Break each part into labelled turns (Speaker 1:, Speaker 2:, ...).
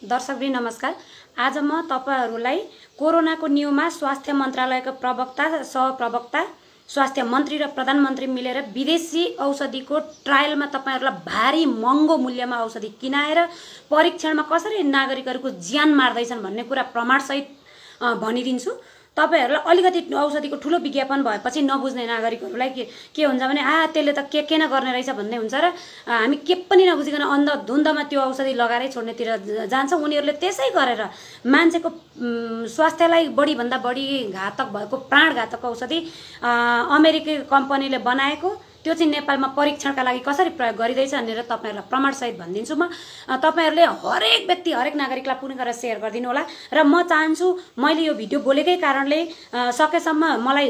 Speaker 1: दर्शकवृन्द नमस्कार। आज म तपाईहरुलाई कोरोनाको न्यूमा स्वास्थ्य मन्त्रालयका प्रवक्ता, सहप्रवक्ता, स्वास्थ्य मन्त्री र प्रधानमन्त्री मिलेर विदेशी औषधिको ट्रायलमा तपाईहरुलाई भारी महँगो मूल्यमा औषधि किनाएर परीक्षणमा कसरी नागरिकहरुको ज्यान मार्दैछन् भन्ने कुरा प्रमाणसहित भनिदिन्छु। तपाईहरुलाई अलिकति औषधिको ठूलो विज्ञापन भएपछि नबुझ्ने नागरिकहरुलाई के हुन्छ भने त्यसले त के न गर्ने रहेछ भन्ने हुन्छ र हामी के पनि नबुझिकन अन्धधुन्धमा त्यो औषधि लगाएरै छोड्नेतिर जान्छ। उनीहरुले त्यसै गरेर मान्छेको स्वास्थ्यलाई बढी भन्दा बढी घातक भएको प्राणघातक औषधि अमेरिकी कम्पनीले बनाएको त्यो चाहिँ नेपालमा परीक्षणका लागि कसरी प्रयोग गरिदैछ भनेर तपाईहरुलाई प्रमाणसहित भनिदिन्छु। म तपाईहरुले हरेक व्यक्ति हरेक नागरिकलाई पुनः गरेर शेयर गरिदिनु होला र म चाहन्छु मैले यो भिडियो बोलेकै कारणले सकेसम्म मलाई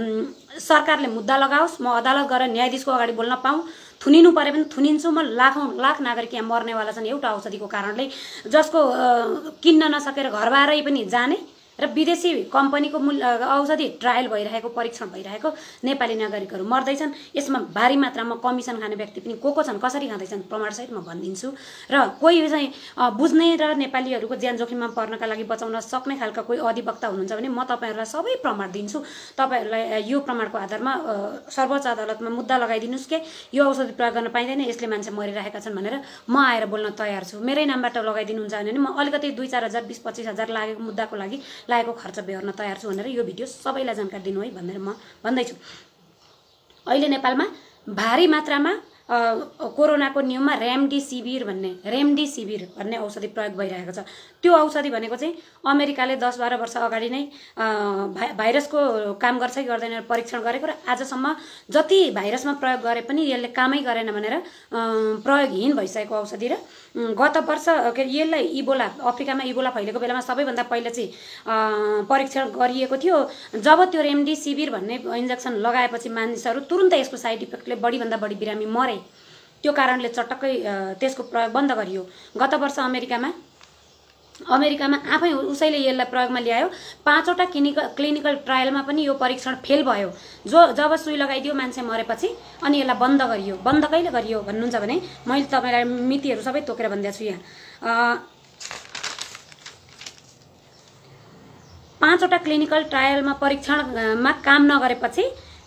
Speaker 1: सरकारले मुद्दा लगाओस्, म अदालत गएर न्यायाधीशको अगाडि बोल्न पाऊँ। थुनिनु परे पनि थुनिन्छु। म लाख नागरिक यहाँ मर्नेवाला छन् एउटा औषधिको कारणले, जसको किन्न नसकेर घरबारै पनि जाने र विदेशी कम्पनीको औषधि ट्रायल भइरहेको, परीक्षण भइरहेको नेपाली नागरिकहरू मर्दैछन्। यसमा भारी मात्रामा कमिसन खाने व्यक्ति पनि को छन्, कसरी खाँदैछन् प्रमाणसहित म भनिदिन्छु। र कोही चाहिँ बुझ्ने र नेपालीहरूको ज्यान जोखिममा पर्नका लागि बचाउन सक्ने खालका कोही अधिवक्ता हुनुहुन्छ भने म तपाईहरुलाई सबै प्रमाण दिन्छु। तपाईहरुलाई यो प्रमाणको आधारमा सर्वोच्च अदालतमा मुद्दा लगाइदिनुस् के यो औषधि प्रयोग गर्न पाइँदैन, यसले मान्छे मरिरहेका छन् भनेर म आएर बोल्न तयार छु। मेरै नामबाट लगाइदिनुहुन्छ भने म अलिकति 2-4 हजार 20-25 हजार लागेको मुद्दाको लागि लागेको खर्च बेहोर्न तयार छु भनेर यो भिडियो सबैलाई जानकारी दिनु है भनेर म भन्दैछु। अहिले नेपालमा भारी मात्रामा कोरोनाको न्यूमा रेमडेसिभिर भन्ने औषधि प्रयोग भइरहेको छ। त्यो औषधि भनेको चाहिँ अमेरिकाले 10-12 वर्ष अगाडि नै भाइरसको काम गर्छ कि गर्दैन परीक्षण गरेको र आजसम्म जति भाइरसमा प्रयोग गरे पनि यसले कामै गरेन भनेर प्रयोगहीन भइसकेको औषधि र गत वर्ष यसलाई इबोला, अफ्रिकामा इबोला फैलेको बेलामा सबैभन्दा पहिला चाहिँ परीक्षण गरिएको थियो। जब त्यो रेमडेसिभिर भन्ने इन्जेक्सन लगाएपछि मानिसहरू तुरुन्तै यसको साइड इफेक्टले बढी भन्दा बढी बिरामी मरे। त्यो कारणले चटक्कै त्यसको प्रयोग बन्द गरियो। गत वर्ष अमेरिकामा आफै उसैले यसलाई प्रयोगमा ल्यायो। 5वटा क्लिनिकल ट्रायलमा पनि यो परीक्षण फेल भयो। जब सुई लगाइदियो मान्छे मरेपछि अनि यसलाई बन्द गरियो। बन्द कहिले गरियो भन्नुहुन्छ भने मैले तपाईलाई मितिहरू सबै तोकेर भनिदिएको छु। यहाँ 5वटा क्लिनिकल ट्रायलमा परीक्षणमा काम नगरेपछि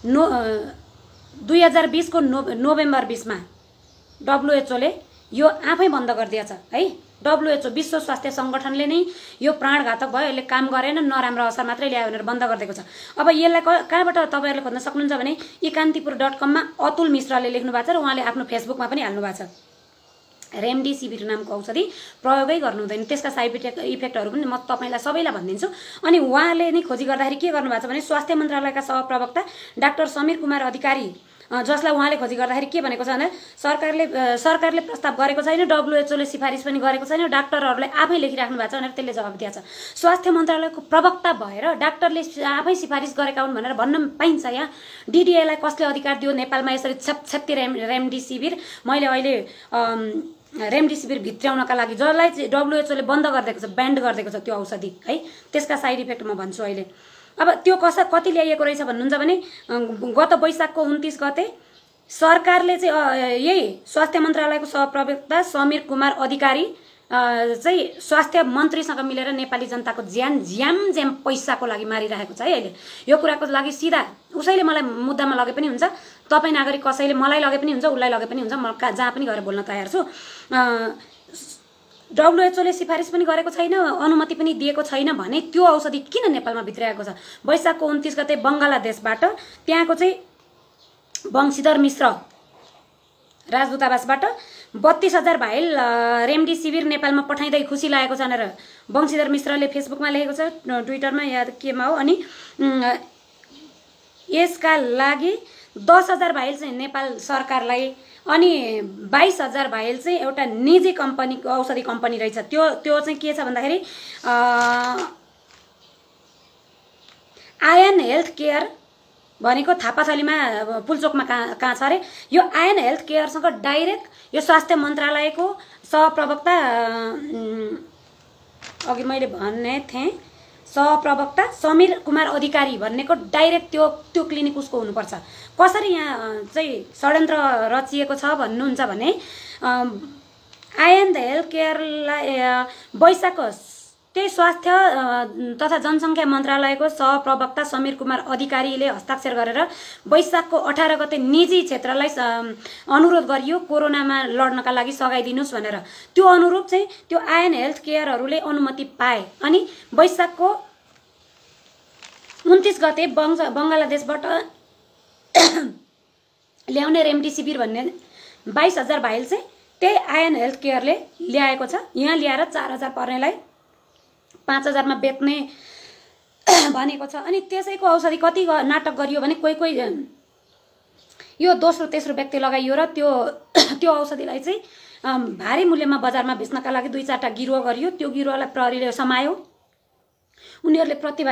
Speaker 1: 2020 को नोभेम्बर 20 मा WHO ले यो आफै बन्द गरिदिएछ है। WHO विश्व स्वास्थ्य संगठनले नै यो प्राणघातक भयो, यसले काम गरेन, नराम्रो असर मात्रै ल्यायो भनेर बन्द गरिदिएको छ। अब यसलाई कहाँबाट तपाईहरुले खोज्न सक्नुहुन्छ भने ekantipuर.com मा अतुल मिश्रले लेख्नु भएको छ र उहाँले आफ्नो फेसबुकमा पनि हाल्नु भएको छ। रेमडेसिभिर नामको औषधि प्रयोगै गर्नु हुँदैन, त्यसका साइड इफेक्टहरु पनि म तपाईलाई सबैलाई भनिदिन्छु। अनि उहाँले नै खोजी गर्दाखेरि के गर्नु भएको छ भने स्वास्थ्य मन्त्रालयका सहप्रवक्ता डाक्टर समीर कुमार अधिकारी, जसलाई उहाँले खोजी गर्दाखेरि के भनेको छ भने सरकारले प्रस्ताव गरेको छैन, WHO ले सिफारिस पनि गरेको छैन, डाक्टरहरूले आफै लेखिराख्नु भएको छ भनेर त्यसले जवाफ दिएको छ। स्वास्थ्य मन्त्रालयको प्रवक्ता भएर डाक्टरले आफै सिफारिस गरेका हुन् भनेर भन्न पाइन्छ। यहाँ DDA लाई कसले अधिकार दियो नेपालमा यसरी छत्ती रेमडेसिभिर मैले अहिले रेमडेसिभिर भित्राउनका लागि, जसलाई WHO ले बन्द गरिदिएको छ, ब्यान्ड गरिदिएको छ त्यो औषधि है। त्यसका साइड इफेक्ट म भन्छु अहिले। अब त्यो कति ल्याइएको रहेछ भन्नुहुन्छ भने गत वैशाखको 29 गते सरकारले चाहिँ यही स्वास्थ्य मन्त्रालयको सहप्रवक्ता समीर कुमार अधिकारी चाहिँ स्वास्थ्य मन्त्रीसँग मिलेर नेपाली जनताको ज्याम पैसाको लागि मारिरहेको छ है। अहिले यो कुराको लागि सिधा उसैले मलाई मुद्दामा लगे पनि हुन्छ, तपाई नागरिक कसैले मलाई लगे पनि हुन्छ, उसलाई लगे पनि हुन्छ, म जहाँ पनि गएर बोल्न तयार छु। WHO ले सिफारिस पनि गरेको छैन, अनुमति पनि दिएको छैन भने त्यो औषधि किन नेपालमा भित्राएको छ? वैशाखको 29 गते बंगलादेशबाट त्यहाँको चाहिँ वंशीधर मिश्र राजदूतावासबाट 32,000 भाइल रेमडेसिभिर नेपालमा पठाइदै खुसी लागेको छ भनेर वंशीधर मिश्रले फेसबुकमा लेखेको छ, ट्विटरमा या केमा हो। अनि यसका लागि 10,000 भाइल चाहिँ नेपाल सरकारलाई अनि 22,000 भाइल चाहिँ एउटा निजी कम्पनीको औषधि कम्पनी रहेछ। त्यो चाहिँ के छ भन्दाखेरि आयन हेल्थ केयर भनेको थापाथलीमा पुलचोकमा कहाँ छ अरे। यो आयन हेल्थ केयरसँग डाइरेक्ट यो स्वास्थ्य मन्त्रालयको सहप्रवक्ता अघि मैले भन्ने थिएँ सहप्रवक्ता समीर कुमार अधिकारी भन्नेको डाइरेक्ट त्यो क्लिनिक उसको हुनुपर्छ। कसरी यहाँ चाहिँ षड्यन्त्र रचिएको छ भन्नुहुन्छ भने आयन हेल्थ केयरलाई वैशाखको त्यही स्वास्थ्य तथा जनसङ्ख्या मन्त्रालयको सहप्रवक्ता समीर कुमार अधिकारीले हस्ताक्षर गरेर वैशाखको 18 गते निजी क्षेत्रलाई अनुरोध गरियो कोरोनामा लड्नका लागि सघाइदिनुस् भनेर। त्यो अनुरूप चाहिँ त्यो आयन हेल्थ केयरहरूले अनुमति पाए अनि वैशाखको 29 गते बङ्गलादेशबाट ल्याउने रेमडेसिभिर भन्ने 22,000 भाइल चाहिँ त्यही आयन हेल्थ केयरले ल्याएको छ। यहाँ ल्याएर 4,000 पर्नेलाई 5,000 मा बेच्ने भनेको छ। अनि त्यसैको औषधि कति नाटक गरियो भने कोही यो दोस्रो तेस्रो व्यक्ति लगाइयो र त्यो औषधिलाई चाहिँ भारी मूल्यमा बजारमा बेच्नका लागि 2-4टा गिरोह गरियो। त्यो गिरोहलाई प्रहरीले समायो। उनीहरूले प्रति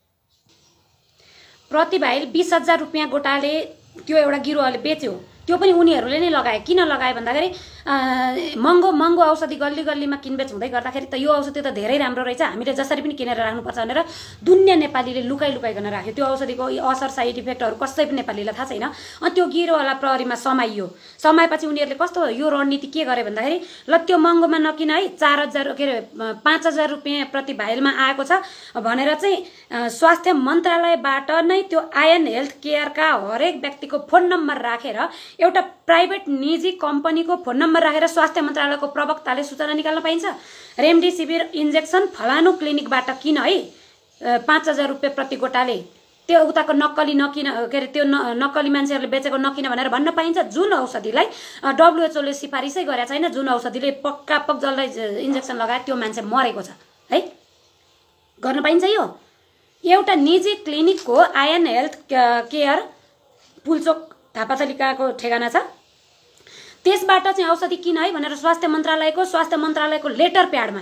Speaker 1: भाइल 20,000 रुपियाँ गोटाले त्यो एउटा गिरोहले बेच्यो। त्यो पनि उनीहरूले नै लगाए। किन लगाए भन्दाखेरि महँगो औषधि गल्ली गल्लीमा किनबेच हुँदै गर्दाखेरि त यो औषधि त धेरै राम्रो रहेछ, हामीले जसरी पनि किनेर राख्नुपर्छ भनेर दुनिया नेपालीले लुकाइकन राख्यो। त्यो औषधिको असर साइड इफेक्टहरू कसै पनि नेपालीलाई थाहा छैन। अनि त्यो गिरोहलाई प्रहरीमा समाइयो। समाएपछि उनीहरूले कस्तो यो रणनीति के गरे भन्दाखेरि ल त्यो महँगोमा नकिन है, 5,000 रुपियाँ प्रति भाइलमा आएको छ भनेर चाहिँ स्वास्थ्य मन्त्रालयबाट नै त्यो आयन हेल्थ केयरका हरेक व्यक्तिको फोन नम्बर राखेर एउटा प्राइभेट निजी कम्पनीको फोन नम्बर राखेर स्वास्थ्य मन्त्रालयको प्रवक्ताले सूचना निकाल्न पाइन्छ। रेमडेसिभिर इन्जेक्सन फलानु क्लिनिकबाट किन है 5,000 रुपियाँ प्रति गोटाले, त्यो उताको नक्कली नकिन के अरे त्यो नक्कली मान्छेहरूले बेचेको नकिन भनेर भन्न पाइन्छ। जुन औषधिलाई WHO ले सिफारिसै गरेको छैन, जुन औषधिले पक्का जसलाई इन्जेक्सन लगाए त्यो मान्छे मरेको छ है, गर्न पाइन्छ। यो एउटा निजी क्लिनिकको आयन हेल्थ केयर पुलचोक थापाथलीकाको ठेगाना छ। त्यसबाट चाहिँ औषधि किन है भनेर स्वास्थ्य मन्त्रालयको लेटर प्याडमा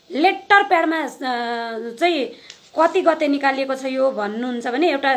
Speaker 1: चाहिँ कति गते निकालिएको छ यो भन्नुहुन्छ भने एउटा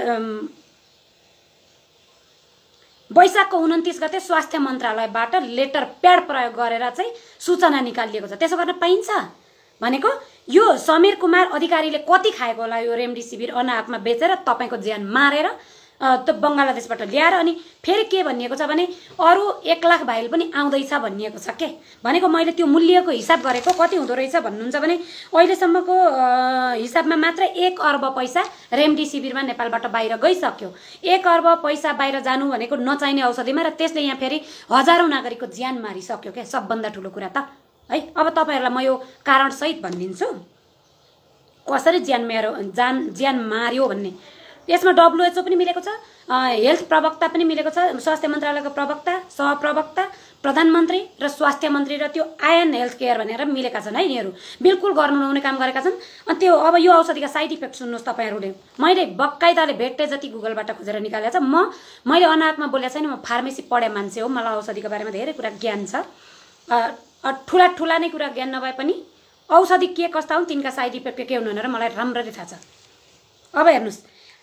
Speaker 1: वैशाखको 29 गते स्वास्थ्य मन्त्रालयबाट लेटर प्याड प्रयोग गरेर चाहिँ सूचना निकालिएको छ। त्यसो गर्न पाइन्छ भनेको यो समीर कुमार अधिकारीले कति खाएको होला यो रेमडेसिभिर अनाहकमा बेचेर तपाईको ज्यान मारेर त्यो बङ्गलादेशबाट ल्याएर। अनि फेरि के भनिएको छ भने अरु 1 लाख भाइल पनि आउँदैछ भनिएको छ के भनेको मैले त्यो मूल्यको हिसाब गरेको कति हुँदो रहेछ भन्नुहुन्छ भने अहिलेसम्मको हिसाबमा मात्र 1 अर्ब पैसा रेमडेसिभिरमा नेपालबाट बाहिर गइसक्यो। 1 अर्ब पैसा बाहिर जानु भनेको नचाहिने औषधिमा र त्यसले यहाँ फेरि हजारौं नागरिकको ज्यान मारिसक्यो के सबभन्दा ठुलो कुरा त है। अब तपाईहरुलाई म यो कारण सहित भनिदिन्छु कसरी ज्यान मार्यो भन्ने। यसमा WHO पनि मिलेको छ, हेल्थ प्रवक्ता पनि मिलेको छ, स्वास्थ्य मन्त्रालयको प्रवक्ता, सहप्रवक्ता, प्रधानमन्त्री र स्वास्थ्य मन्त्री र त्यो आयन हेल्थ केयर भनेर मिलेका छन् है। यिनीहरू बिल्कुल गर्नु नहुने काम गरेका छन्। अनि त्यो अब यो औषधिका साइड इफेक्ट सुन्नुस् तपाईहरुले, मैले बक्काइदाले भेट्टे जति गुगलबाट खोजेर निकालेको छ। मैले अनाहकमा बोलेको छैन, म फार्मेसी पढे मान्छे हो, मलाई औषधिको बारेमा धेरै कुरा ज्ञान छ। ठुला नै कुरा ज्ञान नभए पनि औषधि के कस्ता हुन् तिनका साइड इफेक्ट के हुन् भनेर मलाई राम्ररी थाहा छ। अब हेर्नुस्,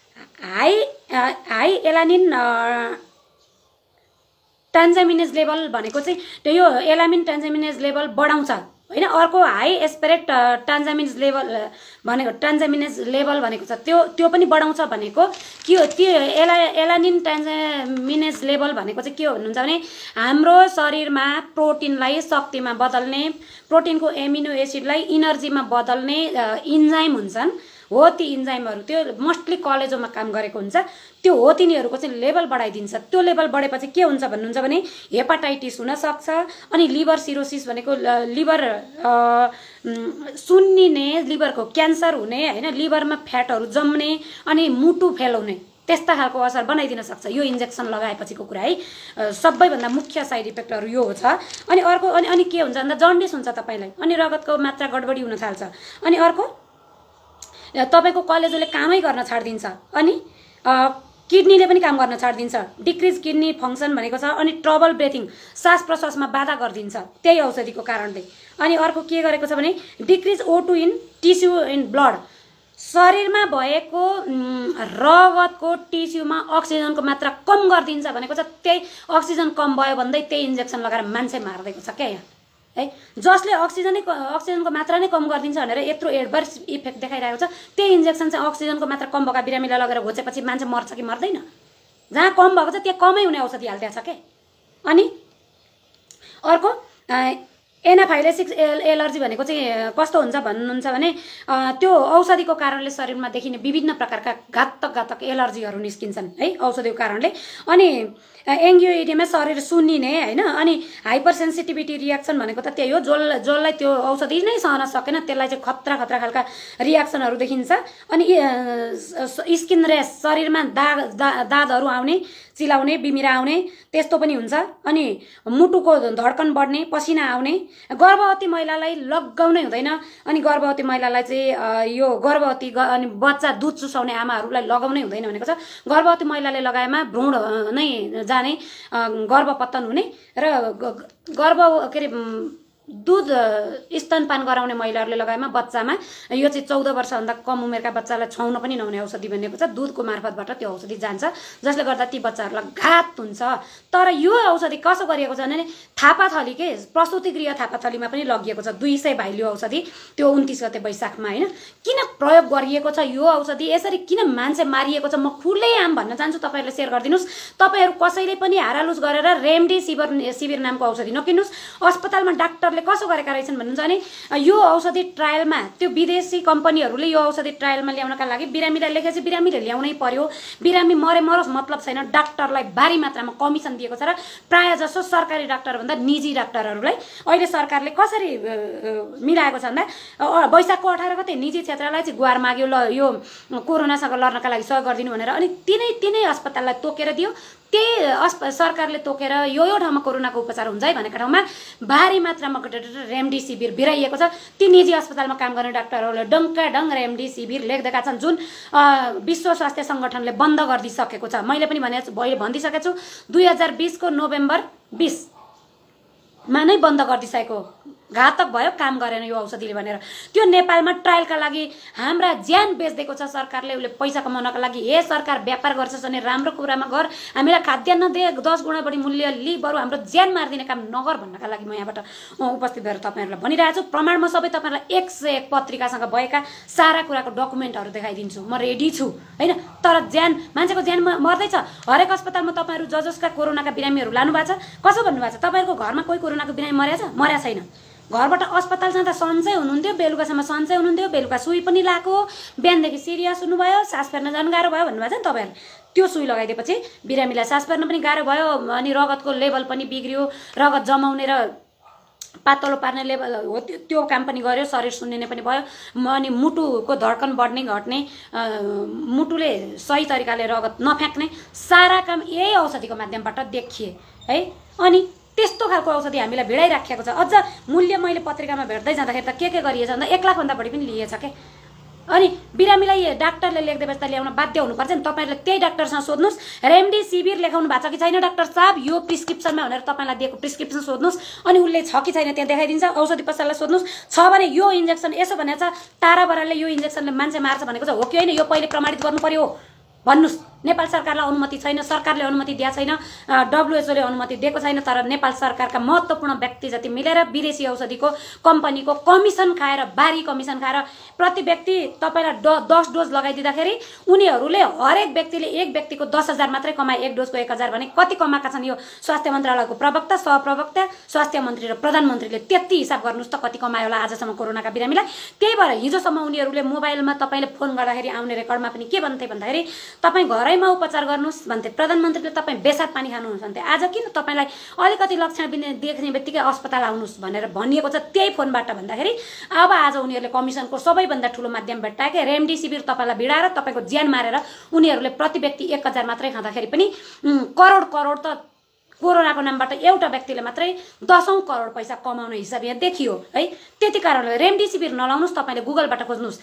Speaker 1: हाई एलानिन ट्रान्जामिनेज लेभल भनेको चाहिँ त्यो यो एलामिन ट्रान्जामिनेज लेभल बढाउँछ हैन। अर्को हाई एस्पिरेट ट्रान्जामिनेज लेभल भनेको छ त्यो पनि बढाउँछ भनेको के हो। त्यो एलानिन ट्रान्जामिनेज लेभल भनेको चाहिँ के हो भन्नुहुन्छ भने हाम्रो शरीरमा प्रोटिनलाई शक्तिमा बदल्ने, प्रोटिनको एमिनो एसिडलाई इनर्जीमा बदल्ने इन्जाइम हुन्छन् हो। ती इन्जाइमहरु त्यो मोस्टली कलेजोमा काम गरेको हुन्छ। त्यो हो तिनीहरुको चाहिँ लेभल बढाइदिन्छ। त्यो लेभल बढेपछि के हुन्छ भन्नुहुन्छ भने हेपाटाइटिस हुन सक्छ। अनि लिभर सिरोसिस भनेको लिभर सुन्निने, लिभरको क्यान्सर हुने हैन, लिभरमा फ्याटहरु जम्ने अनि मुटु फेल हुने त्यस्ता खालको असर बनाइदिन सक्छ यो इन्जेक्सन लगाएपछिको कुरा है। सबैभन्दा मुख्य साइड इफेक्टहरु यो हो छ। अनि अर्को अनि के हुन्छ भन्दा जन्डिस हुन्छ तपाईलाई, अनि रगतको मात्रा गडबडी हुन थाल्छ। अनि अर्को तपाईको कलेजोले कामै गर्न छाड्दिन्छ, अनि किडनीले पनि काम गर्न छाड्दिन्छ। डिक्रिज किडनी फंक्सन भनेको छ। अनि ट्रबल ब्रेथिङ, सास प्रश्वासमा बाधा गर्दिन्छ त्यही औषधिको कारणले। अनि अर्को के गरेको छ भने decrease O2 in tissue in blood, शरीरमा भएको रगतको टिस्युमा अक्सिजनको मात्रा कम गरिदिन्छ भनेको छ। त्यही अक्सिजन कम भयो भन्दै त्यही इन्जेक्सन लगाएर मान्छे मार्दैको छ क्या यहाँ है। जसले अक्सिजनको मात्रा नै कम गरिदिन्छ भनेर यत्रो एडभर्स इफेक्ट देखाइरहेको छ, त्यही इन्जेक्सन चाहिँ अक्सिजनको मात्रा कम भएका बिरामीलाई लगेर घोचेपछि मान्छे मर्छ कि मर्दैन? जहाँ कम भएको छ त्यहाँ कमै हुने औषधि हाल्दैछ के। अनि अर्को एनाफाइलेक्सिस एलर्जी भनेको चाहिँ कस्तो हुन्छ भन्नुहुन्छ भने त्यो औषधिको कारणले शरीरमा देखिने विभिन्न प्रकारका घातक एलर्जीहरू निस्किन्छन् है औषधिको कारणले। अनि एङ्जियोइडियामा शरीर सुन्निने हैन, अनि हाइपर सेन्सिटिभिटी रियाक्सन भनेको त त्यही हो, जसलाई त्यो औषधि नै सहन सकेन त्यसलाई चाहिँ खतरा खालका रियाक्सनहरू देखिन्छ। अनि स्किन र्यास, शरीरमा दागहरू आउने, चिलाउने, बिमिरा आउने त्यस्तो पनि हुन्छ। अनि मुटुको धड्कन बढ्ने, पसिना आउने। गर्भवती महिलालाई लगाउनै हुँदैन। अनि गर्भवती महिलालाई चाहिँ यो गर्भवती अनि बच्चा दुध चुसाउने आमाहरूलाई लगाउनै हुँदैन भनेको छ। गर्भवती महिलाले लगाएमा भ्रूण नै जाने, गर्भपतन हुने र गर्भ के अरे दूध स्तनपान गराउने महिलाहरूले लगाएमा बच्चामा यो चाहिँ 14 वर्षभन्दा कम उमेरका बच्चालाई छुन पनि नहुने औषधि बनेको छ। दुधको मार्फतबाट त्यो औषधि जान्छ, जसले गर्दा ती बच्चाहरूलाई घात हुन्छ। तर यो औषधि कसो गरिएको छ भने थापाथली के प्रसुति गृह थापाथलीमा पनि लगिएको छ 200 भाइलियो औषधि, त्यो 29 गते वैशाखमा हैन। किन प्रयोग गरिएको छ यो औषधि, यसरी किन मान्छे मारिएको छ, म खुल्लेआम भन्न चाहन्छु। तपाईहरुले शेयर गरिदिनुस्। तपाईहरु कसैले पनि हारालुस गरेर रेमडेसिभिर नामको औषधि नकिन्नुस्। अस्पतालमा डाक्टर कसो गरेका रहेछन् भन्नुहुन्छ भने यो औषधि ट्रायलमा त्यो विदेशी कम्पनीहरूले यो औषधि ट्रायलमा ल्याउनका लागि बिरामीलाई लेखेपछि बिरामीले ल्याउनै पर्यो। बिरामी मरोस् मतलब छैन। डाक्टरलाई भारी मात्रामा कमिसन दिएको छ र प्राय जसो सरकारी डाक्टर भन्दा निजी डाक्टरहरूलाई अहिले सरकारले कसरी मिलाएको छ भन्दा वैशाखको 18 गते निजी क्षेत्रलाई चाहिँ गुहार माग्यो, ल यो कोरोनासँग लड्नका लागि सहयोग गरिदिनु भनेर। अनि तिनै अस्पताललाई तोकेर दियो। त्यही सरकारले तोकेर यो ठाउँमा कोरोनाको उपचार हुन्छ है भनेका ठाउँमा भारी मात्रामा रेमडेसिभिर भिराइएको छ। ती निजी अस्पतालमा काम गर्ने डाक्टरहरूले डङ्काडङ रेमडेसिभिर लेख्दैका छन्, जुन विश्व स्वास्थ्य सङ्गठनले बन्द गरिदिसकेको छ। मैले पनि भनिदिसकेको छु 2020 को नोभेम्बर 20 मा नै बन्द गरिदिसकेको। घातक भयो, काम गरेन यो औषधिले भनेर। त्यो नेपालमा ट्रायलका लागि हाम्रा ज्यान बेच्दिएको छ सरकारले, उसले पैसा कमाउनका लागि। हे सरकार, व्यापार गर्छस् भने राम्रो कुरामा गर, हामीलाई खाद्यान्न दे, 10 गुणा बढी मूल्य लि, बरु हाम्रो ज्यान मारिदिने काम नगर भन्नका लागि म यहाँबाट उपस्थित भएर तपाईहरुलाई भनिरहेको छु। प्रमाण म सबै तपाईहरुलाई 101 पत्रिकासँग भएका सारा कुराको डकुमेन्टहरु देखाइदिन्छु। म रेडी छु हैन। तर मान्छेको ज्यान मर्दैछ। हरेक अस्पतालमा तपाईहरु जसका कोरोनाका बिरामीहरु लानु भएको छ, कसो भन्नु भएको छ? तपाईहरुको घरमा कोही कोरोनाको बिरामी मर्या छैन। घरबाट अस्पताल जाँदा सन्चै हुनुहुन्थ्यो, बेलुकासम्म सन्चै हुनुहुन्थ्यो, बेलुका सुई पनि लाको, बिहानदेखि सिरियस हुनुभयो, सास फेर्न जान गाह्रो भयो भन्नुभएको छ नि तपाईहरु। त्यो सुई लगाइदिएपछि बिरामीलाई सास फेर्न पनि गाह्रो भयो, अनि रगतको लेभल पनि बिग्रियो, रगत जमाउने र पातलो पार्ने लेभल हो त्यो काम पनि गर्यो, शरीर सुन्निने पनि भयो। अनि मुटुको धड्कन बढ्ने घट्ने, मुटुले सही तरिकाले रगत नफ्याँक्ने सारा काम यही औषधिको माध्यमबाट देखिए है। अनि त्यस्तो खालको औषधि हामीलाई भिडाइराखेको छ। अझ मूल्य मैले पत्रिकामा भेट्दै जाँदाखेरि त के गरिएछ भन्दा 1 लाख भन्दा बढी पनि लिएछ के। अनि बिरामीलाई डाक्टरले लेख्दैपछि त ल्याउन बाध्य हुनुपर्छ नि। तपाईहरुले त्यही डाक्टरसँग सोध्नुस्, रेमडेसिभिर लेखाउनु भएको छ कि छैन डाक्टर साहब यो प्रिस्क्रिप्सनमा भनेर तपाईलाई दिएको प्रिस्क्रिप्सन सोध्नुस्। अनि उले छ कि छैन त्यहाँ देखाइदिन्छ। औषधि पसललाई सोध्नुस्, छ भने यो इन्जेक्सन यसो भनेको छ, तारा बरालले यो इन्जेक्सनले मान्छे मार्छ भनेको छ, हो कि होइन, यो पहिले प्रमाणित गर्नु पर्यो भन्नुस्। नेपाल सरकारलाई अनुमति छैन, सरकारले अनुमति दिएको छैन, WHO ले अनुमति दिएको छैन। तर नेपाल सरकारका महत्त्वपूर्ण व्यक्ति जति मिलेर विदेशी औषधिको कम्पनीको कमिसन खाएर, भारी कमिसन खाएर प्रति व्यक्ति तपाईलाई 10 डोज लगाइदिँदाखेरि उनीहरूले हरेक व्यक्तिले एक व्यक्तिको 10,000 मात्रै कमाए, एक डोजको 1,000 भने कति कमाएका छन् यो स्वास्थ्य मन्त्रालयको प्रवक्ता, सहप्रवक्ता, स्वास्थ्य मन्त्री र प्रधानमन्त्रीले। त्यति हिसाब गर्नुस् त कति कमायो होला आजसम्म कोरोनाका बिरामीलाई। त्यही भएर हिजोसम्म उनीहरूले मोबाइलमा तपाईले फोन गर्दाखेरि आउने रेकर्डमा पनि के भन्थे भन्दाखेरि तपाई घरैमा उपचार गर्नुस् भन्थे। प्रधानमन्त्रीले तपाई बेसात पानी खानुहुन्छ भन्थे। आज किन तपाईलाई अलिकति लक्षण देख्ने बित्तिकै अस्पताल आउनुस् भनेर भनिएको छ त्यही फोनबाट भन्दाखेरि अब आज उनीहरूले कमिसनको सबैभन्दा ठुलो माध्यम भेट्टाए रेमडेसिभिर तपाईलाई भिडाएर तपाईको ज्यान मारेर उनीहरूले प्रति व्यक्ति 1,000 मात्रै खाँदाखेरि पनि करोड त कोरोनाको नामबाट एउटा व्यक्तिले मात्रै 10औं करोड पैसा कमाउने हिसाब यहाँ देखियो है। त्यति कारणले रेमडेसिभिर नलाउनुस्। तपाईले गुगलबाट खोज्नुस्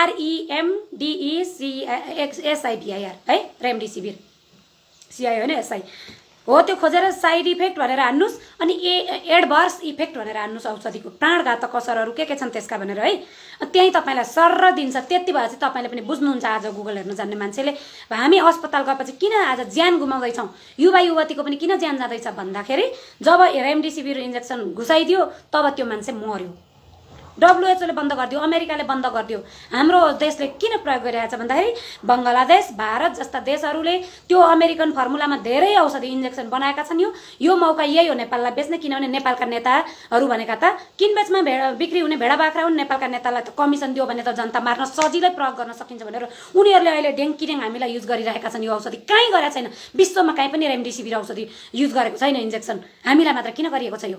Speaker 1: REMDECSIVIR है, रेमडेसिभिर, CI होइन SI हो। त्यो खोजेर साइड इफेक्ट भनेर हान्नुस्, अनि एडभर्स इफेक्ट भनेर हान्नुस्। औषधिको प्राणघातक असरहरू के छन् त्यसका भनेर है। त्यही तपाईलाई सर्र दिन्छ। त्यति भए चाहिँ तपाईले पनि बुझ्नुहुन्छ आज गुगल हेर्न जान्ने मान्छेले हामी अस्पताल गएपछि किन आज ज्यान गुमाउँदैछौँ, युवा युवतीको पनि किन ज्यान जाँदैछ भन्दाखेरि जब रेमडेसिभिर इन्जेक्सन घुसाइदियो तब त्यो मान्छे मर्यो। WHO ले बन्द गरिदियो, अमेरिकाले बन्द गरिदियो, हाम्रो देशले किन प्रयोग गरिरहेछ भन्दाखेरि बङ्गलादेश, भारत जस्ता देशहरूले त्यो अमेरिकन फर्मुलामा धेरै औषधि इन्जेक्सन बनाएका छन्। यो मौका यही हो नेपाललाई बेच्ने, किनभने नेपालका नेताहरू भनेका त किनबेचमा बिक्री हुने भेडा बाख्रा हुन्। नेपालका नेतालाई त कमिसन दियो भने त जनता मार्न सजिलै प्रयोग गर्न सकिन्छ भनेर उनीहरूले अहिले ड्याङकिड्याङ हामीलाई युज गरिरहेका छन्। यो औषधि कहीँ गरेको छैन, विश्वमा कहीँ पनि रेमडेसिभिर औषधि युज गरेको छैन इन्जेक्सन, हामीलाई मात्र किन गरिएको छ? यो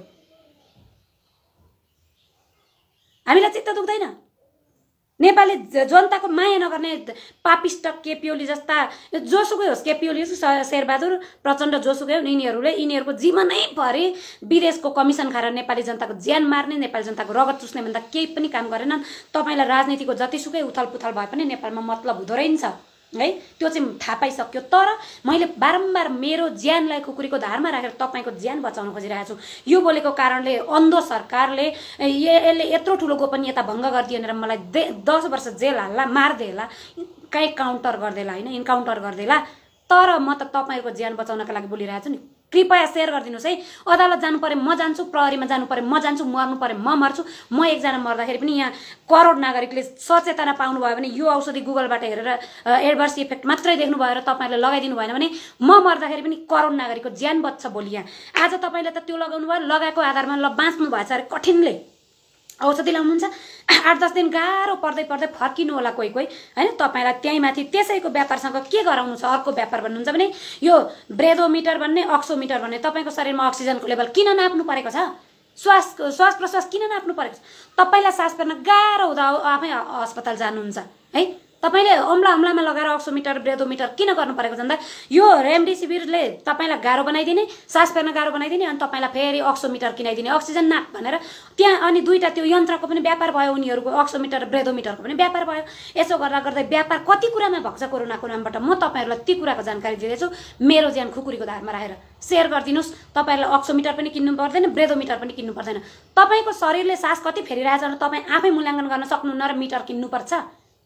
Speaker 1: हामीलाई चित्त दुख्दैन? नेपाली जनताको माया नगर्ने पापिष्ट केपी ओली जस्ता, जोसुकै होस्, केपी ओली होस्, शेरबहादुर प्रचण्ड जोसुकै हुन्, यिनीहरूको जीवनै भरि विदेशको कमिसन खाएर नेपाली जनताको ज्यान मार्ने, नेपाली जनताको रगत चुस्ने भन्दा केही पनि काम गरेनन्। तपाईँलाई राजनीतिको जतिसुकै उथलपुथल भए पनि नेपालमा मतलब हुँदो रहेछ है, त्यो चाहिँ थाहा पाइसक्यो। तर मैले बारम्बार मेरो ज्यानलाई कुकुरीको धारमा राखेर तपाईँको ज्यान बचाउन खोजिरहेको छु। यो बोलेको कारणले अन्धो सरकारले यसले यत्रो ठुलो गोपनीयता भङ्ग गरिदियो भनेर मलाई 10 वर्ष जेल हाल्ला, मार्देला, कहीँ काउन्टर गरिदेला होइन, इन्काउन्टर गरिदेला। तर म त तपाईँको ज्यान बचाउनका लागि बोलिरहेको छु नि। कृपया सेयर गरिदिनुहोस् है। अदालत जानु पर्यो म जान्छु, प्रहरीमा जानु पर्यो म जान्छु, मर्नु पर्यो म मर्छु। म एकजना मर्दाखेरि पनि यहाँ करोड नागरिकले सचेतना पाउनु भयो भने, यो औषधि गुगलबाट हेरेर एडभर्स इफेक्ट मात्रै देख्नुभयो र तपाईँहरूले लगाइदिनु भएन भने म मर्दाखेरि पनि करोड नागरिकको ज्यान बच्छ भोलि। यहाँ आज तपाईँले त त्यो लगाउनु भयो, लगाएको आधारमा ल बाँच्नु भएछ अरे कठिनले औषधि लाउनुहुन्छ। 8-10 दिन गाह्रो पर्दै फर्किनु होला कोही होइन। तपाईँलाई त्यहीँ माथि त्यसैको व्यापारसँग के गराउनु छ? अर्को व्यापार भन्नुहुन्छ भने यो ब्रेदोमिटर भन्ने, अक्सोमिटर भन्ने, तपाईँको शरीरमा अक्सिजनको लेभल किन नाप्नु परेको छ? श्वास प्रश्वास किन नाप्नु परेको छ? तपाईँलाई सास फेर्न गाह्रो हुँदा आफै अस्पताल जानुहुन्छ है। तपाईँले अम्लामा लगाएर अक्सोमिटर, ब्रेदोमिटर किन गर्नु परेको भन्दा यो रेमडेसिभिरले तपाईँलाई गाह्रो बनाइदिने, सास फेर्न गाह्रो बनाइदिने, अनि तपाईँलाई फेरि अक्सोमिटर किनाइदिने, अक्सिजन नाप भनेर त्यहाँ। अनि दुईटा त्यो यन्त्रको पनि व्यापार भयो, उनीहरूको अक्सोमिटर र ब्रेदोमिटरको पनि व्यापार भयो। यसो गर्दै व्यापार कति कुरामा भएको छ कोरोनाको नामबाट। म तपाईँहरूलाई ती कुराको जानकारी दिँदैछु मेरो ज्यान खुकुरीको धारमा राखेर। सेयर गरिदिनुहोस्। तपाईँहरूलाई अक्सोमिटर पनि किन्नु पर्दैन, ब्रेदोमिटर पनि किन्नु पर्दैन। तपाईँको शरीरले सास कति फेरिरहेछ भने तपाईँ आफै मूल्याङ्कन गर्न सक्नुहुन्न र मिटर किन्नुपर्छ।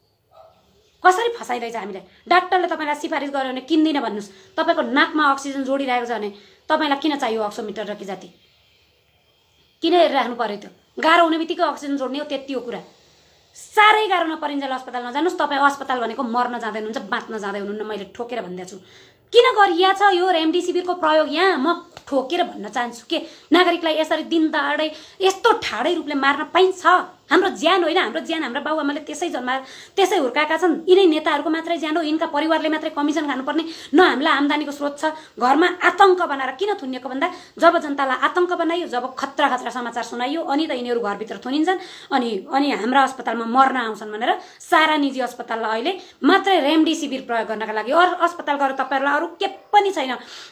Speaker 1: कसरी फसाइरहेछ हामीलाई? डाक्टरले तपाईँलाई सिफारिस गर्यो भने किन्दिनँ भन्नुहोस्। तपाईँको नाकमा अक्सिजन जोडिरहेको छ भने तपाईँलाई किन चाहियो अक्सोमिटर र कि जाति? किन हेरिराख्नु पर्यो? त्यो गाह्रो हुने बित्तिकै अक्सिजन जोड्ने हो, त्यति हो कुरा। साह्रै गाह्रो नपरिन्जेल अस्पताल नजानुहोस्। तपाईँ अस्पताल भनेको मर्न जाँदै हुनुहुन्छ, बाँच्न जाँदै हुनुहुन्न। मैले ठोकेर भन्दैछु किन गरिया छ यो रेमडेसिभिरको प्रयोग। यहाँ म ठोकेर भन्न चाहन्छु के नागरिकलाई यसरी दिन दहाडै यस्तो ठाडै रूपले मार्न पाइन्छ? हाम्रो ज्यान होइन, हाम्रो ज्यान हाम्रा बाबुआमाले त्यसै जन्माएर त्यसै हुर्काएका छन्। यिनै नेताहरूको मात्रै ज्यान हो, यिनका परिवारले मात्रै कमिसन खानुपर्ने, न हामीलाई आम्दानीको स्रोत छ। घरमा आतंक बनाएर किन थुनिएको भन्दा जब जनतालाई आतंक बनाइयो, जब खतरा समाचार सुनाइयो, अनि त यिनीहरू घरभित्र थुनिन्छन्, अनि हाम्रा अस्पतालमा मर्न आउँछन् भनेर सारा निजी अस्पताललाई अहिले मात्रै रेमडेसिभिर प्रयोग गर्नका लागि। अस्पताल गएर तपाईँहरूलाई अरू के पनि छैन।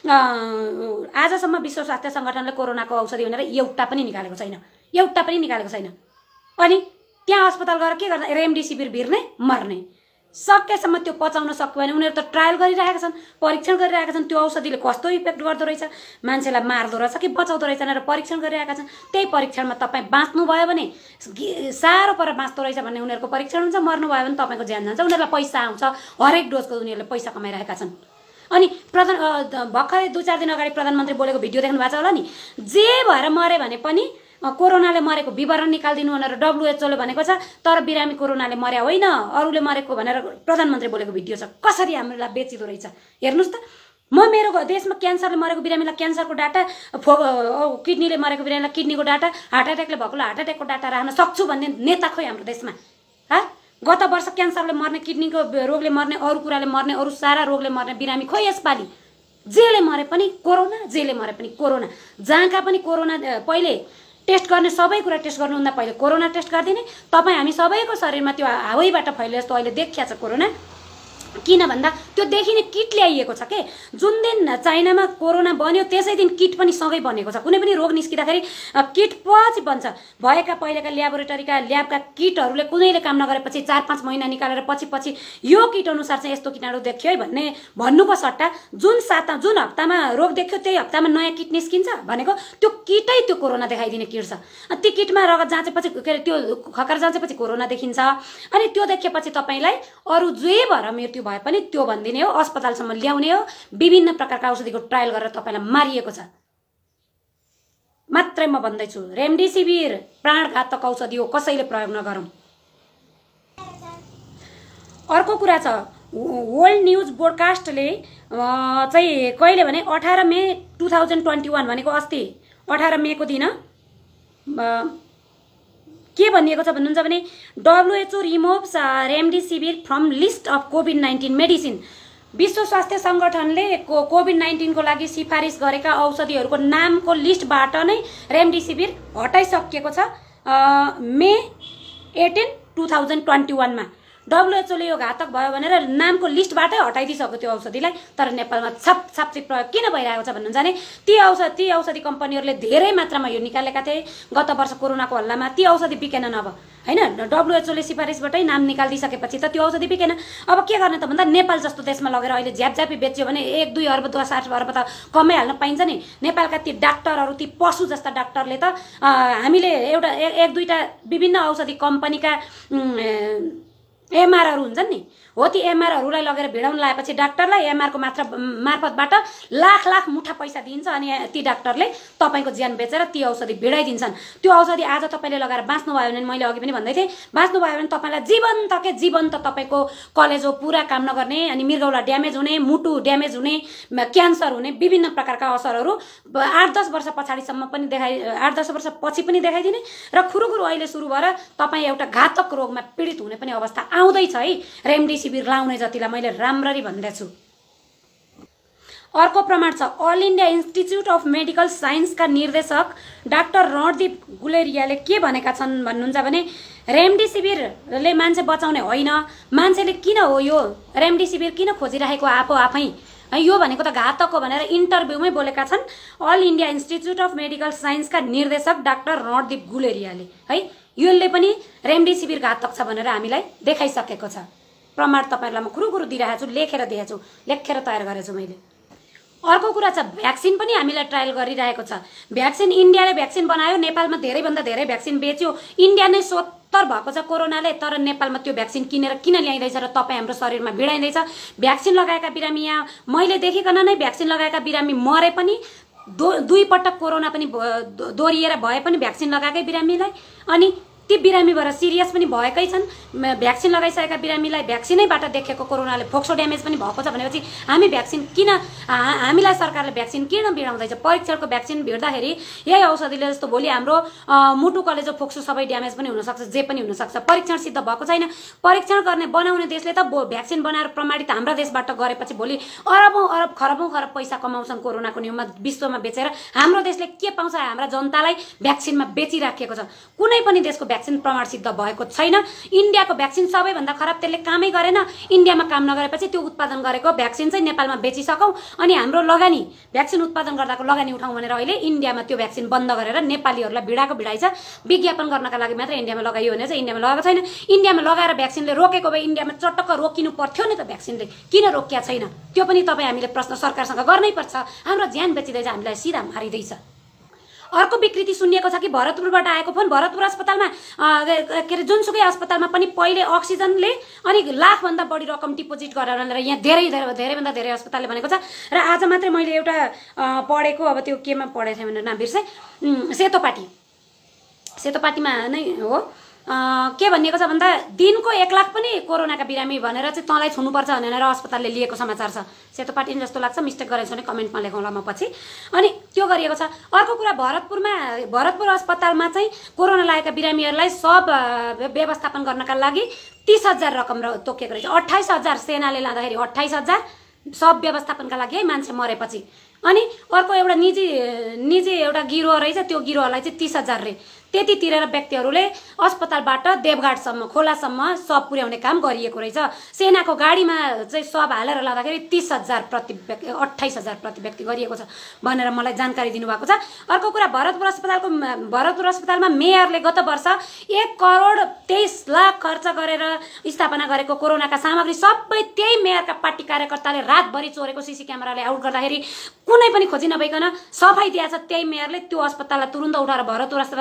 Speaker 1: आजसम्म विश्व स्वास्थ्य सङ्गठनले कोरोनाको औषधि भनेर एउटा पनि निकालेको छैन। अनि त्यहाँ अस्पताल गएर के गर्दा रेमडेसिभिर भिर्ने, मर्ने। सकेसम्म त्यो पचाउन सक्यो भने उनीहरू त ट्रायल गरिरहेका छन्, परीक्षण गरिरहेका छन्। त्यो औषधिले कस्तो इफेक्ट गर्दो रहेछ, मान्छेलाई मार्दो रहेछ कि बचाउँदो रहेछ भनेर परीक्षण गरिरहेका छन्। त्यही परीक्षणमा तपाईँ बाँच्नुभयो भने साह्रो पर बाँच्दो रहेछ भन्ने उनीहरूको परीक्षण हुन्छ। मर्नुभयो भने तपाईँको ज्यान जान्छ। उनीहरूलाई पैसा आउँछ, हरेक डोजको उनीहरूले पैसा कमाइरहेका छन्। अनि भर्खरै 2-4 दिन अगाडि प्रधानमन्त्री बोलेको भिडियो देख्नु भएको छ होला नि। जे भएर मरे भने पनि कोरोनाले मरेको विवरण निकालिदिनु भनेर WHO ले भनेको छ। तर बिरामी कोरोनाले मर्या होइन, अरूले मरेको भनेर प्रधानमन्त्री बोलेको भिडियो छ। कसरी हामीलाई बेचिदो रहेछ हेर्नुहोस् त। म मेरो देशमा क्यान्सरले मरेको बिरामीलाई क्यान्सरको डाटा, किडनीले मरेको बिरामीलाई किडनीको डाटा, हार्ट एट्याकले भएकोलाई हार्ट एट्याकको डाटा राख्न सक्छु भन्ने नेता खोइ हाम्रो देशमा। गत वर्ष क्यान्सरले मर्ने, किडनीको रोगले मर्ने, अरू कुराले मर्ने, अरू सारा रोगले मर्ने बिरामी खोइ यसपालि। जेले मरे पनि कोरोना, जेले मरे पनि कोरोना। जहाँका पनि कोरोना पहिले टेस्ट गर्ने, सबै कुरा टेस्ट गर्नुभन्दा पहिले कोरोना टेस्ट गरिदिने। तपाईँ हामी सबैको शरीरमा त्यो हावैबाट फैले जस्तो अहिले देखिया छ कोरोना। किन भन्दा त्यो देखिने किट ल्याइएको छ के। जुन दिन चाइनामा कोरोना बन्यो त्यसै दिन किट पनि सँगै बनेको छ। कुनै पनि रोग निस्किँदाखेरि किट पछि बन्छ। भएका पहिलेका ल्याबोरेटरीका ल्याबका किटहरूले कुनैले काम नगरेपछि 4-5 महिना निकालेर पछि यो किट अनुसार चाहिँ यस्तो किटाणु देखियो है भन्नुको सट्टा जुन हप्तामा रोग देख्यो त्यही हप्तामा नयाँ किट निस्किन्छ भनेको त्यो किटै त्यो कोरोना देखाइदिने किट छ। ती किटमा रगत जाँचेपछि के अरे त्यो खकर जाँचेपछि कोरोना देखिन्छ। अनि त्यो देखेपछि तपाईँलाई अरू जे भएर मृत्यु भए पनि त्यो भन्दिने हो, अस्पतालसम्म ल्याउने हो। विभिन्न प्रकारका औषधिको ट्रायल गरेर तपाईलाई मारिएको छ। मात्रै म भन्दैछु, रेमडेसिभिर प्राणघातक औषधि हो, कसैले प्रयोग नगरौँ। अर्को कुरा छ, वर्ल्ड न्युज ब्रोडकास्टले चाहिँ कहिले भने 18 मे 2021 भनेको अस्ति 18 मेको दिन के भनिएको छ भन्नुहुन्छ भने WHO removes remdesivir from list of कोभिड-19 मेडिसिन। विश्व स्वास्थ्य संगठनले कोभिड-19 को लागि सिफारिस गरेका औषधिहरूको नामको लिस्टबाट नै रेमडेसिभिर हटाइसकिएको छ मे 18, 2021 मा। WHO ले यो घातक भयो भनेर नामको लिस्टबाटै हटाइदिसक्यो त्यो औषधिलाई। तर नेपालमा छापछाप्ची प्रयोग किन भइरहेको छ भन्नुहुन्छ भने ती औषधि कम्पनीहरूले धेरै मात्रामा यो निकालेका थिए गत वर्ष कोरोनाको हल्लामा। ती औषधि बिकेनन् अब, हैन? WHO ले सिफारिसबाटै नाम निकालिदिसकेपछि त त्यो औषधि बिकेन। अब के गर्ने त भन्दा नेपाल जस्तो देशमा लगेर अहिले झ्यापझ्यापी बेच्यो भने 1-2 अर्ब 10 अर्ब त कमाइहाल्न पाइन्छ नि। नेपालका ती डाक्टरहरू, ती पशु जस्ता डाक्टरले त हामीले एउटा 1-2टा विभिन्न औषधि कम्पनीका एमआरहरू हुन्छन् नि, हो ती एमआरहरूलाई लगेर भिडाउन लाएपछि डाक्टरलाई एमआरको मार्फतबाट लाख मुठा पैसा दिन्छ अनि ती डाक्टरले तपाईको ज्यान बेचेर ती औषधि भिडाइदिन्छन्। त्यो औषधि आज तपाईले लगाएर बाँच्नु भयो भने, मैले अघि पनि भन्दै थिएँ, बाँच्नु भयो भने तपाईलाई जीवन्त तपाईको कलेजो पुरा काम नगर्ने, अनि मृगौला ड्यामेज हुने, मुटु ड्यामेज हुने, क्यान्सर हुने, विभिन्न प्रकारका असरहरू 8-10 वर्ष पछाडिसम्म पनि 8-10 वर्ष पछि पनि देखाइदिने र खुरुखुरु अहिले सुरु भएर तपाई एउटा घातक रोगमा पीडित हुने पनि अवस्था आउँदैछ है। रेमडेसिभिर लाउने जतिलाई मैले राम्ररी भन्दैछु। अर्को प्रमाण छ, all India institute of medical साइन्सका निर्देशक डाक्टर रणदीप गुलेरियाले के भनेका छन् भन्नुहुन्छ भने रेमडेसिभिरले मान्छे बचाउने होइन, मान्छेले किन हो यो रेमडेसिभिर किन खोजिरहेको आफै यो भनेको त घातक हो भनेर इन्टरभ्यूमै बोलेका छन् all India institute of medical साइन्सका निर्देशक डाक्टर रणदीप गुलेरियाले है। यसले पनि रेमडेसिभिर घातक छ भनेर हामीलाई देखाइसकेको छ। प्रमाण तपाईहरुलाई म खुरुखुरु दिइरहेको छु, लेखेर तयार गरेछु मैले। अर्को कुरा छ, भ्याक्सिन पनि हामीलाई ट्रायल गरिरहेको छ। भ्याक्सिन इन्डियाले भ्याक्सिन बनायो, नेपालमा धेरैभन्दा धेरै भ्याक्सिन बेच्यो। इन्डिया नै सोत्तर भएको छ कोरोनाले, तर नेपालमा त्यो भ्याक्सिन किन ल्याइँदैछ र तपाई हाम्रो शरीरमा भिडाइँदैछ। भ्याक्सिन लगाएका बिरामी, यहाँ मैले देखिकन नै भ्याक्सिन लगाएका बिरामी मरे पनि, 2 पटक कोरोना पनि दोहोरिएर भए पनि भ्याक्सिन लगाएकै बिरामीलाई, अनि ती बिरामीबाट सिरियस पनि भएकै छन्। भ्याक्सिन लगाइसकेका बिरामीलाई भ्याक्सिनैबाट देखेको कोरोनाले फोक्सो ड्यामेज पनि भएको छ भनेपछि हामी भ्याक्सिन किन, हामीलाई सरकारले भ्याक्सिन किन भिडाउँदैछ? परीक्षणको भ्याक्सिन भिड्दाखेरि यही औषधिले जस्तो भोलि हाम्रो मुटु कलेजो फोक्सो सबै ड्यामेज पनि हुनसक्छ, जे पनि हुनसक्छ। परीक्षण सिद्ध भएको छैन। परीक्षण गर्ने बनाउने देशले त भ्याक्सिन बनाएर प्रमाणित हाम्रा देशबाट गरेपछि भोलि खरबौं खरब पैसा कमाउँछन् कोरोनाको नियममा विश्वमा बेचेर। हाम्रो देशले के पाउँछ? हाम्रा जनतालाई भ्याक्सिनमा बेचिराखेको छ। कुनै पनि देशको भ्याक्सिन प्रमाण सिद्ध भएको छैन। इन्डियाको भ्याक्सिन सबैभन्दा खराब, त्यसले कामै गरेन। इन्डियामा काम नगरेपछि त्यो उत्पादन गरेको भ्याक्सिन चाहिँ नेपालमा बेचिसकौं अनि हाम्रो लगानी, भ्याक्सिन उत्पादन गर्दाको लगानी उठाउँ भनेर अहिले इन्डियामा त्यो भ्याक्सिन बन्द गरेर नेपालीहरूलाई भिडाइ छ। विज्ञापन गर्नका लागि मात्र इन्डियामा लगाइयो भने चाहिँ इन्डियामा लगाएको छैन। इन्डियामा लगाएर भ्याक्सिनले रोकेको भए इन्डियामा चटक्क रोकिनु पर्थ्यो नि त। भ्याक्सिनले किन रोकिया छैन त्यो पनि तपाईँ हामीले प्रश्न सरकारसँग गर्नै पर्छ। हाम्रो ज्यान बेचिँदैछ, हामीलाई सिधा मारिँदैछ। अर्को विकृति सुनिएको छ कि भरतपुरबाट आएको फोन, भरतपुर अस्पतालमा के अरे जुनसुकै अस्पतालमा पनि पहिले अक्सिजनले अनि लाखभन्दा बढी रकम डिपोजिट गरेर भनेर यहाँ धेरैभन्दा धेरै अस्पतालले भनेको छ। र आज मात्रै मैले एउटा पढेको, अब त्यो केमा पढेको थिएँ भनेर नाम बिर्सेँ, सेतोपाटीमा नै हो, के भनिएको छ भन्दा दिनको 1 लाख पनि कोरोनाका बिरामी भनेर चाहिँ तँलाई छुनुपर्छ भनेर अस्पतालले लिएको समाचार छ। सेतोपाटी जस्तो लाग्छ, मिस्टेक गरेको छ भने कमेन्टमा लेखौँला म पछि। अनि त्यो गरिएको छ। अर्को कुरा, भरतपुर अस्पतालमा चाहिँ कोरोना लागेका बिरामीहरूलाई सब व्यवस्थापन गर्नका लागि 30,000 रकम तोकेको रहेछ। 28,000 सेनाले लाँदाखेरि 28,000 सब व्यवस्थापनका लागि है मान्छे मरेपछि। अनि अर्को एउटा निजी एउटा गिरोह रहेछ, त्यो गिरोहलाई चाहिँ 30,000 रे त्यति तिरेर व्यक्तिहरूले अस्पतालबाट देवघाटसम्म खोलासम्म सब पुर्याउने काम गरिएको रहेछ। सेनाको गाडीमा चाहिँ सब हालेर लाँदाखेरि 30,000 प्रति व्यक्ति, 28,000 प्रति व्यक्ति गरिएको छ भनेर मलाई जानकारी दिनुभएको छ। अर्को कुरा, भरतपुर अस्पतालमा मेयरले गत वर्ष 1,23,00,000 खर्च गरेर स्थापना गरेको कोरोनाका सामग्री सबै त्यही मेयरका पार्टी कार्यकर्ताले रातभरि चोरेको सीसी क्यामेराले आउट गर्दाखेरि कुनै पनि खोजी नभइकन सफाई दिएछ त्यही मेयरले। त्यो अस्पताललाई तुरुन्त उठाएर भरतपुर अस्पताल लाँदाखेरि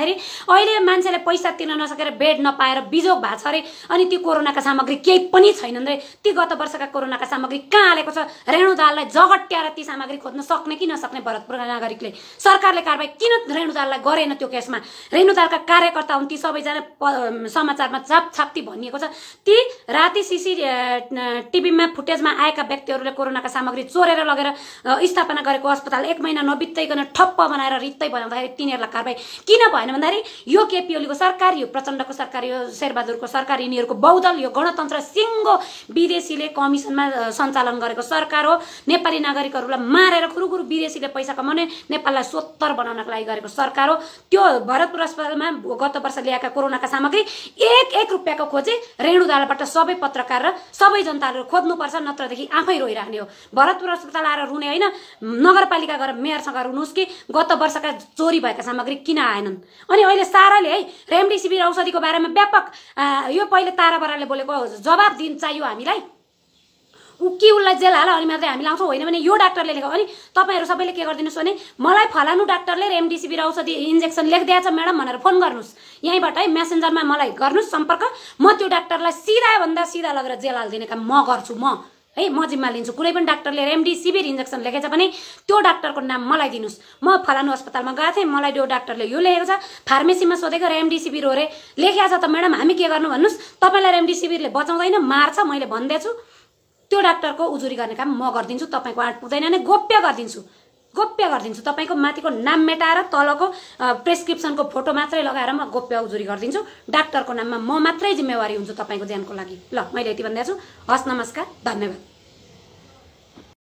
Speaker 1: भन्दाखेरि अहिले मान्छेले पैसा तिर्न नसकेर बेड नपाएर बिजोग भएको छ अरे अनि ती कोरोनाका सामग्री केही पनि छैनन् रे। ती गत वर्षका कोरोनाका सामग्री कहाँ हालेको छ? रेणु दाहाललाई जगट्याएर ती सामग्री खोज्न सक्ने कि नसक्ने भरतपुरका नागरिकले? सरकारले कारबाही किन रेणु दाहाललाई गरेन? त्यो केसमा रेणु दाहालका कार्यकर्ता हुन् ती सबैजना, समाचारमा छाप्ती भनिएको छ। ती राति सीसी टिभीमा फुटेजमा आएका व्यक्तिहरूले कोरोनाका सामग्री चोरेर लगेर स्थापना गरेको अस्पताल 1 महिना नबित्दैकन ठप्प बनाएर रित्तै बनाउँदाखेरि तिनीहरूलाई कारबाही किन भएन भन्दाखेरि यो केपी ओलीको सरकार, यो प्रचण्डको सरकार, यो शेरबहादुरको सरकार, यिनीहरूको बहुदल, यो गणतन्त्र सिङ्गो विदेशीले कमिसनमा सञ्चालन गरेको सरकार हो। नेपाली नागरिकहरूलाई मारेर खुरुखुरु विदेशीले पैसा कमाउने, नेपाललाई सोत्तर बनाउनको लागि गरेको सरकार हो। त्यो भरतपुर अस्पतालमा गत वर्ष ल्याएका कोरोनाका सामग्री 1 रुपियाँको खोजी रेणु दाहालबाट सबै पत्रकार र सबै जनताहरू खोज्नुपर्छ, नत्रदेखि आफै रोइराख्ने हो। भरतपुर अस्पताल आएर रुने होइन, नगरपालिका गएर मेयरसँग रुनुहोस् कि गत वर्षका चोरी भएका सामग्री किन आएनन्। अनि अहिले साराले है रेमडेसिभिर औषधिको बारेमा व्यापक यो पहिले तारा बरालले बोलेको जवाब दिन चाहियो हामीलाई। उसलाई जेल हाल अनि मात्रै हामी लाउँछौँ, होइन भने यो डाक्टरले लेख्यो। अनि तपाईँहरू सबैले के गरिदिनुहोस् भने मलाई फलानु डाक्टरले रेमडेसिभिर औषधि इन्जेक्सन लेखिदिएछ म्याडम भनेर फोन गर्नुहोस्, यहीँबाट है मेसेन्जरमा मलाई गर्नुहोस् सम्पर्क। म त्यो डाक्टरलाई सिधा भन्दा सिधा लगेर जेल हालिदिने काम म गर्छु, म जिम्मा लिन्छु। कुनै पनि डाक्टरले रेमडेसिभिर इन्जेक्सन लेखेछ भने त्यो डाक्टरको नाम मलाई दिनुहोस्। म फलानु अस्पतालमा गएको थिएँ, मलाई त्यो डाक्टरले यो लेखेको छ, फार्मेसीमा सोधेको रेमडेसिभिर हो रे, लेखेको छ त म्याडम, हामी के गर्नु भन्नुहोस्? तपाईँलाई रेमडेसिभिरले बचाउँदैन, मार्छ, मैले भन्दैछु। त्यो डाक्टरको उजुरी गर्ने काम म गरिदिन्छु, तपाईँको आँट पुग्दैन भने गोप्य गरिदिन्छु। तपाईँको माथिको नाम मेटाएर तलको प्रेस्क्रिप्सनको फोटो मात्रै लगाएर म गोप्य उजुरी गरिदिन्छु। डाक्टरको नाममा म मात्रै जिम्मेवारी हुन्छु तपाईँको ज्यानको लागि। ल, मैले यति भन्दैछु। हस्, नमस्कार, धन्यवाद।